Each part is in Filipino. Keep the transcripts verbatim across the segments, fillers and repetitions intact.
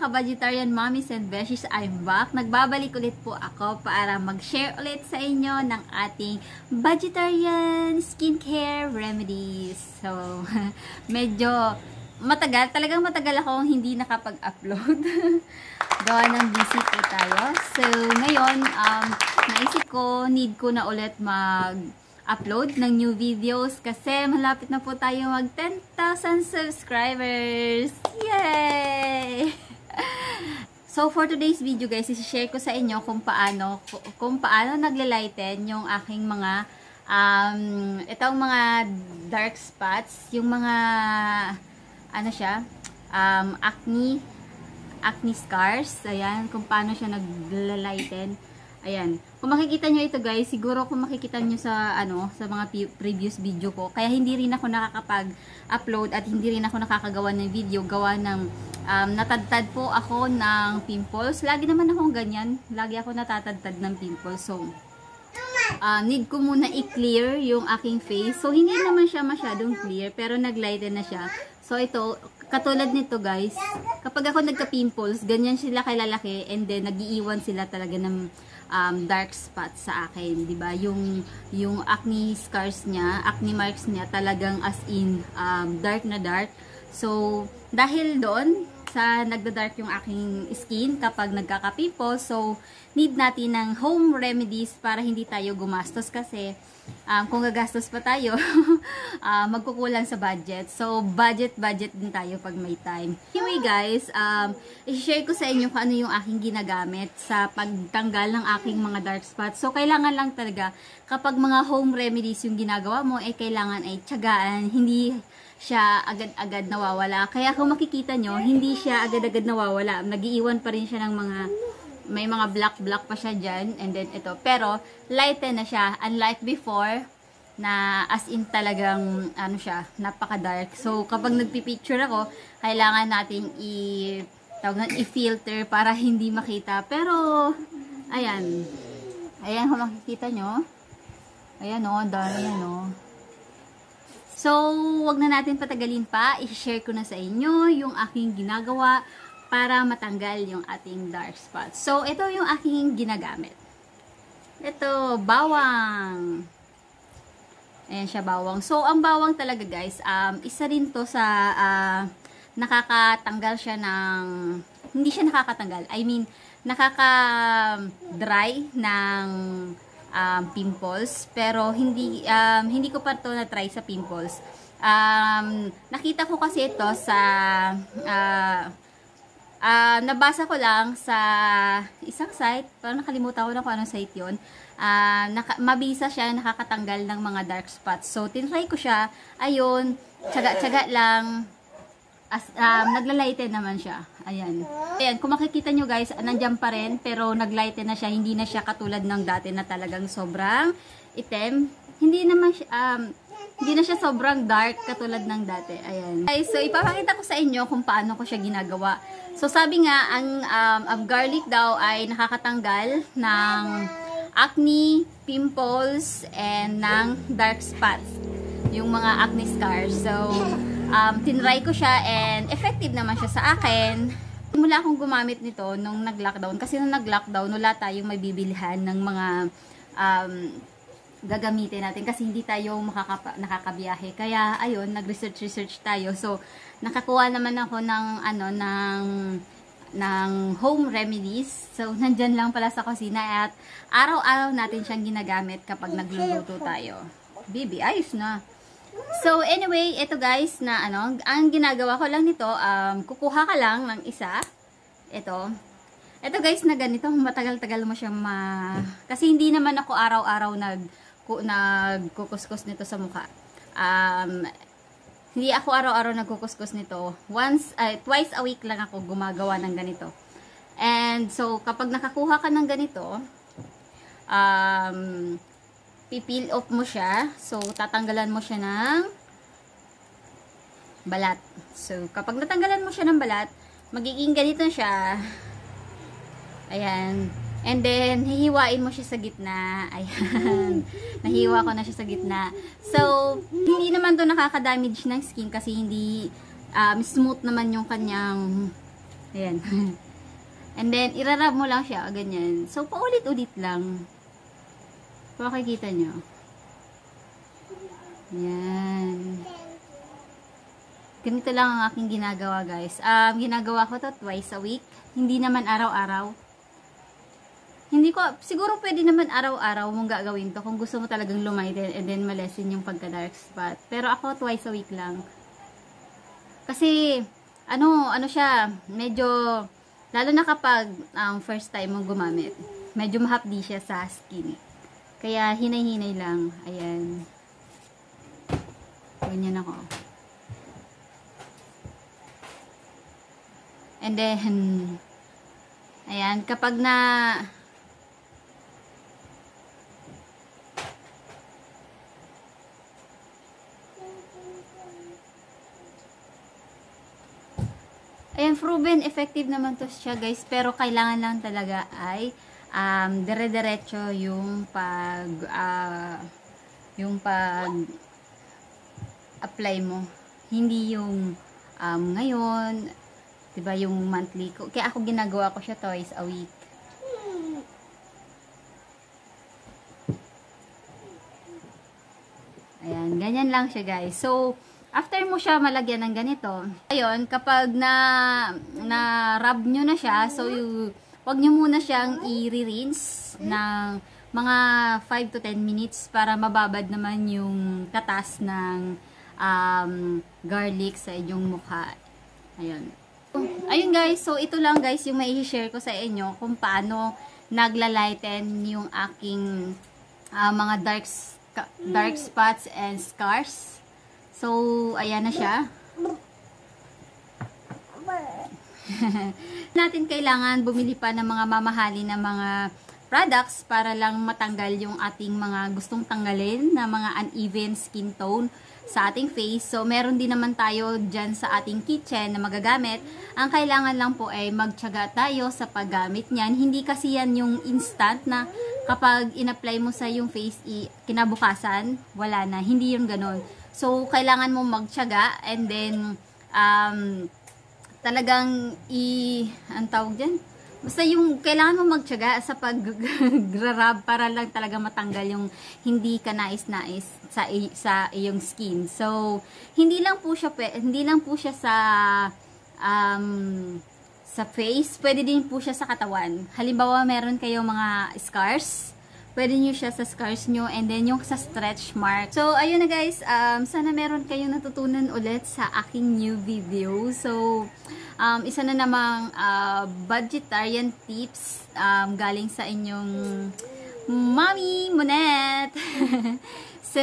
ka-vegetarian mommies and beshies, I'm back. Nagbabalik ulit po ako para mag-share ulit sa inyo ng ating vegetarian skincare remedies. So, medyo matagal, talagang matagal akong hindi nakapag-upload. Gawa ng busy po tayo. So, ngayon, um, naisip ko, need ko na ulit mag- upload ng new videos kasi malapit na po tayo mag ten thousand subscribers. Yay! So for today's video guys, i-share ko sa inyo kung paano kung paano nagle-lighten yung aking mga um itong mga dark spots, yung mga ano siya, um acne acne scars. Ayan, kung paano siya nagle-lighten. Ayan. Kung makikita nyo ito guys, siguro kung makikita nyo sa ano, sa mga previous video ko, kaya hindi rin ako nakakapag-upload at hindi rin ako nakakagawa ng video, gawa ng um, natadtad po ako ng pimples. Lagi naman akong ganyan. Lagi ako natatadtad ng pimples. So, uh, need ko muna i-clear yung aking face. So, hindi naman siya masyadong clear, pero nag-lighten na siya. So, ito, katulad nito guys, kapag ako nagka-pimples, ganyan sila kalalaki and then nag-iiwan sila talaga ng um, dark spots sa akin, 'di ba? Yung yung acne scars niya, acne marks niya talagang as in um, dark na dark. So, dahil doon sa nagda-dark yung aking skin kapag nagkaka-pimples, so need natin ng home remedies para hindi tayo gumastos kasi um, kung gagastos pa tayo, uh, magkukulang sa budget. So, budget-budget din tayo pag may time. Anyway guys, um, i-share ko sa inyo kung ano yung aking ginagamit sa pagtanggal ng aking mga dark spots. So, kailangan lang talaga, kapag mga home remedies yung ginagawa mo, eh kailangan ay tiyagaan, hindi siya agad-agad nawawala. Kaya kung makikita nyo, hindi siya agad-agad nawawala. Nag-iiwan pa rin siya ng mga may mga black-black pa siya dyan. And then ito. Pero, lighten na siya. Unlike before, na as in talagang, ano siya, napaka-dark. So, kapag nagpipicture ako, kailangan natin i- i-filter para hindi makita. Pero, ayan. Ayan, kung makikita nyo. Ayan o, dami yan o. So, wag na natin patagalin pa. I-share ko na sa inyo yung aking ginagawa para matanggal yung ating dark spots. So, ito yung aking ginagamit. Ito, bawang. Ayan siya, bawang. So, ang bawang talaga guys, um, isa rin to sa uh, nakakatanggal siya ng, hindi siya nakakatanggal. I mean, nakaka-dry ng um, pimples. Pero, hindi, um, hindi ko pa to na-try sa pimples. Um, nakita ko kasi ito sa, uh, Uh, nabasa ko lang sa isang site, parang nakalimutan ko na kung anong site yun. Uh, naka, mabisa siya, nakakatanggal ng mga dark spots. So, tinry ko siya. Ayun, tsaga-tsaga lang. As, um, nagla-lighten naman siya. Ayan. Ayan, kung makikita nyo guys, nandiyan pa rin, pero nag-lighten na siya. Hindi na siya katulad ng dati na talagang sobrang itim. Hindi naman siya, um, hindi na siya sobrang dark katulad ng dati. Ayan. Okay, so, ipapakita ko sa inyo kung paano ko siya ginagawa. So, sabi nga, ang um, ang garlic daw ay nakakatanggal ng acne, pimples, and ng dark spots. Yung mga acne scars. So, um, tinry ko siya and effective naman siya sa akin. Mula akong gumamit nito nung nag-lockdown. Kasi nung nag-lockdown, wala tayong mabibilihan ng mga um, gagamitin natin kasi hindi tayo makakapa, nakakabiyahe. Kaya ayun, nag-research research tayo. So nakakuha naman ako ng ano ng ng home remedies. So nandiyan lang pala sa kusina at araw-araw natin siyang ginagamit kapag nagluluto tayo. Bibi, ayos na. So anyway, ito guys na ano, ang ginagawa ko lang nito, um, kukuha ka lang ng isa. Ito. Ito guys na ganito, matagal-tagal mo siyang ma... Kasi hindi naman ako araw-araw nag nagkukuskus nito sa mukha. Um, hindi ako araw-araw nagkukuskus nito. Once, uh, twice a week lang ako gumagawa ng ganito. And so, kapag nakakuha ka ng ganito, um, pipeel off mo siya. So, tatanggalan mo siya ng balat. So, kapag natanggalan mo siya ng balat, magiging ganito siya. Ayan. And then, hihiwain mo siya sa gitna. Ayan. Nahiwa ko na siya sa gitna. So, hindi naman to nakaka-damage ng skin kasi hindi um, smooth naman yung kanyang Ayan. And then, irarab mo lang siya, ganyan. So, paulit-ulit lang. Kung makikita nyo. Ayan. Ganito lang ang aking ginagawa, guys. Um, ginagawa ko to twice a week. Hindi naman araw-araw. Hindi ko, siguro pwede naman araw-araw mong gagawin to kung gusto mo talagang lumighten and then malesin yung pagka-dark spot. Pero ako, twice a week lang. Kasi, ano, ano siya, medyo, lalo na kapag ang um, first time mong gumamit, medyo mahapdi siya sa skin. Kaya, hinay-hinay lang. Ayan. Ganyan ako. And then, ayan, kapag na, ayan, proven effective naman to siya, guys. Pero kailangan lang talaga ay um, dire-diretso yung pag uh, yung pag apply mo. Hindi yung um, ngayon, diba, yung monthly ko. Kaya ako ginagawa ko siya twice a week. Ayan, ganyan lang siya, guys. So, after mo siya malagyan ng ganito, ayun, kapag na, na rub nyo na siya, so, you, wag nyo muna siyang i-rinse ng mga five to ten minutes para mababad naman yung katas ng um, garlic sa inyong mukha. Ayun. Ayun, guys, so ito lang, guys, yung may i-share ko sa inyo kung paano nagla-lighten yung aking uh, mga dark, dark spots and scars. So, ayan na siya. Natin kailangan bumili pa ng mga mamahali na mga products para lang matanggal yung ating mga gustong tanggalin na mga uneven skin tone sa ating face. So, meron din naman tayo dyan sa ating kitchen na magagamit. Ang kailangan lang po ay magtiyaga tayo sa paggamit niyan. Hindi kasi yan yung instant na kapag in-apply mo sa yung face, i kinabukasan, wala na. Hindi yung ganun. So, kailangan mo magtiyaga and then, um, talagang i... ang tawag dyan? Basta yung kailangan mo magtiyaga sa pag-grab para lang talaga matanggal yung hindi ka nais-nais sa sa iyong skin. So, hindi lang po siya hindi lang po siya sa um, sa face, pwede din po siya sa katawan. Halimbawa, meron kayong mga scars, pwede nyo siya sa scars nyo and then yung sa stretch mark. So, ayun na, guys, um, sana meron kayong natutunan ulit sa aking new video. So, Um, isa na namang uh, budgetarian tips um, galing sa inyong Mommy Monette. So,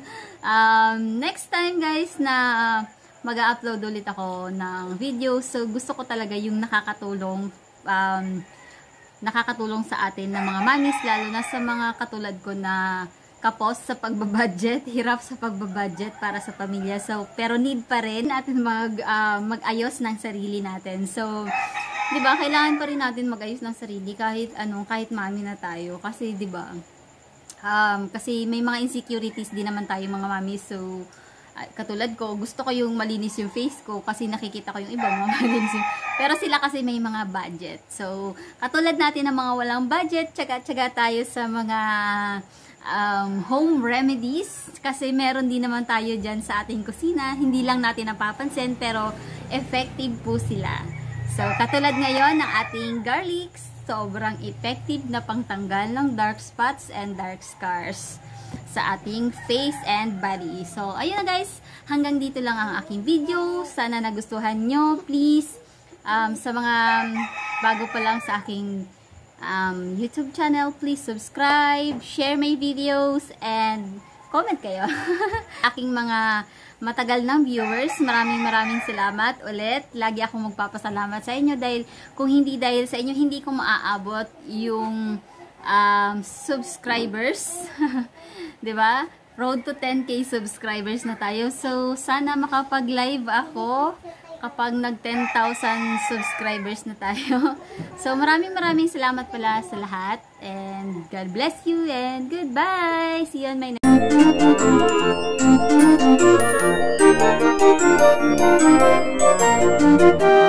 um, next time, guys, na mag-upload ulit ako ng video. So, gusto ko talaga yung nakakatulong um, nakakatulong sa atin ng mga mommies, lalo na sa mga katulad ko na kapos sa pagbabudget, hirap sa pagbabudget para sa pamilya. So, pero need pa rin natin mag, uh, mag-ayos ng sarili natin. So, di ba, kailangan pa rin natin mag-ayos ng sarili kahit ano, kahit mami na tayo. Kasi, di ba, um, kasi may mga insecurities din naman tayo mga mami. So, uh, katulad ko, gusto ko yung malinis yung face ko kasi nakikita ko yung iba, mga malinis yung... Pero sila kasi may mga budget. So, katulad natin ng mga walang budget, tsaga-tsaga tayo sa mga Um, home remedies kasi meron din naman tayo dyan sa ating kusina, hindi lang natin napapansin pero effective po sila. So, katulad ngayon ng ating garlic, sobrang effective na pangtanggal ng dark spots and dark scars sa ating face and body. So, ayun na, guys, hanggang dito lang ang aking video. Sana nagustuhan nyo. Please, um, sa mga bago pa lang sa aking Um, YouTube channel, please subscribe, share my videos, and comment kayo. Aking mga matagal ng viewers, maraming maraming salamat ulit. Lagi akong magpapasalamat sa inyo dahil kung hindi dahil sa inyo, hindi ko maaabot yung um, subscribers. Diba? Road to ten K subscribers na tayo. So, sana makapag-live ako kapag nag ten thousand subscribers na tayo. So, maraming maraming salamat pala sa lahat. And God bless you and goodbye! See you on my next